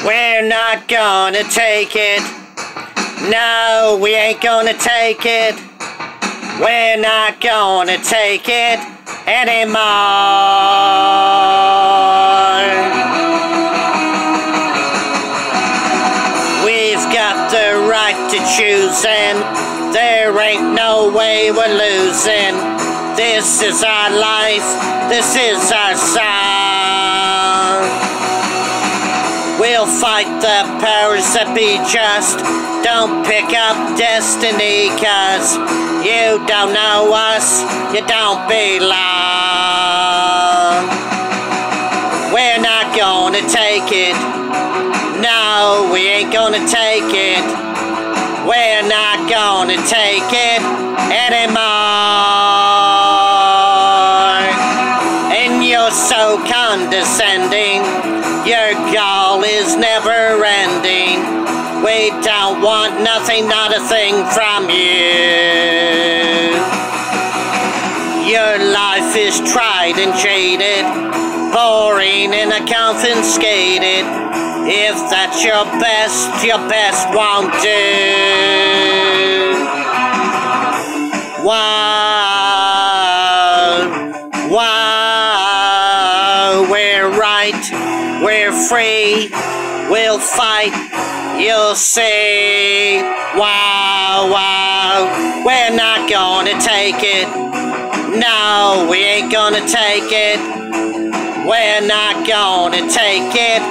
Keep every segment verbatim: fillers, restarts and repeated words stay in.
We're not gonna take it. No, we ain't gonna take it. We're not gonna take it anymore. We've got the right to choose, and there ain't no way we're losing. This is our life, this is our song. We'll fight the powers that be just. Don't pick up destiny, cause you don't know us, you don't belong. We're not gonna take it. No, we ain't gonna take it. We're not gonna take it anymore. And you're so condescending. Your goal is never ending. We don't want nothing, not a thing from you. Your life is tried and jaded, boring and confiscated. If that's your best, your best won't do. Wow, wow, we're right, we're free, we'll fight, you'll see. Wow, wow, we're not gonna take it. No, we ain't gonna take it. We're not gonna take it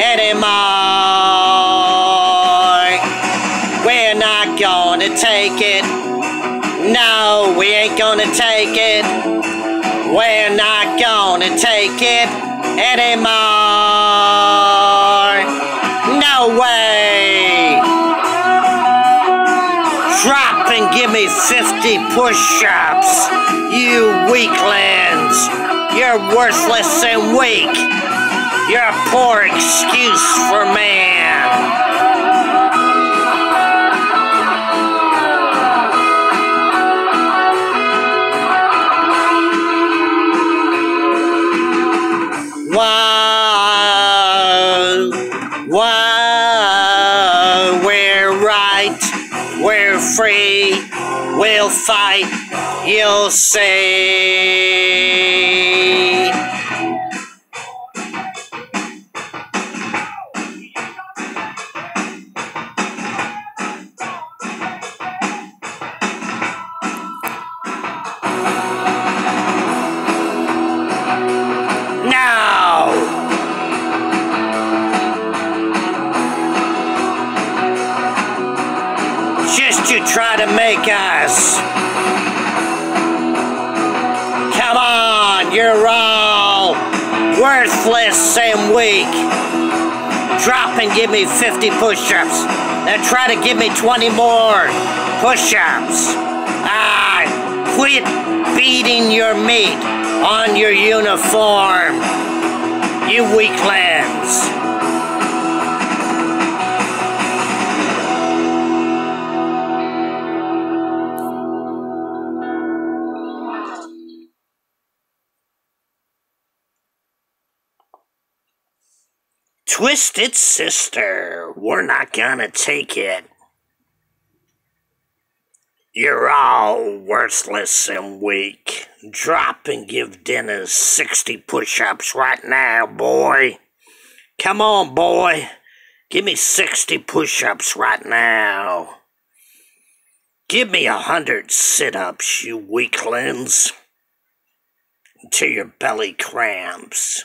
anymore. We're not gonna take it. No, we ain't gonna take it. We're not gonna take it anymore. No way. Drop and give me fifty push-ups, you weaklings. You're worthless and weak. You're a poor excuse for man. Wow, wow, we're right, we're free, we'll fight, you'll see. Just to try to make us. Come on, you're all worthless and weak. Drop and give me fifty push-ups. Now try to give me twenty more push-ups. Ah, quit beating your meat on your uniform, you weaklings. Twisted sister, we're not gonna take it. You're all worthless and weak. Drop and give Dennis sixty push-ups right now, boy. Come on, boy. Give me sixty push-ups right now. Give me a hundred sit-ups, you weaklings. Until your belly cramps.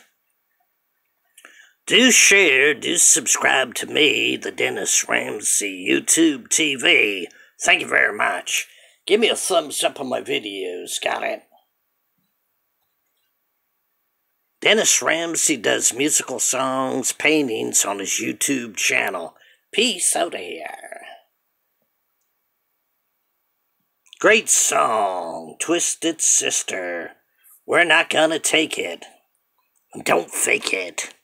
Do share, do subscribe to me, the Dennis Ramsay YouTube T V. Thank you very much. Give me a thumbs up on my videos, got it? Dennis Ramsay does musical songs, paintings on his YouTube channel. Peace out here. Great song, Twisted Sister. We're not gonna take it. Don't fake it.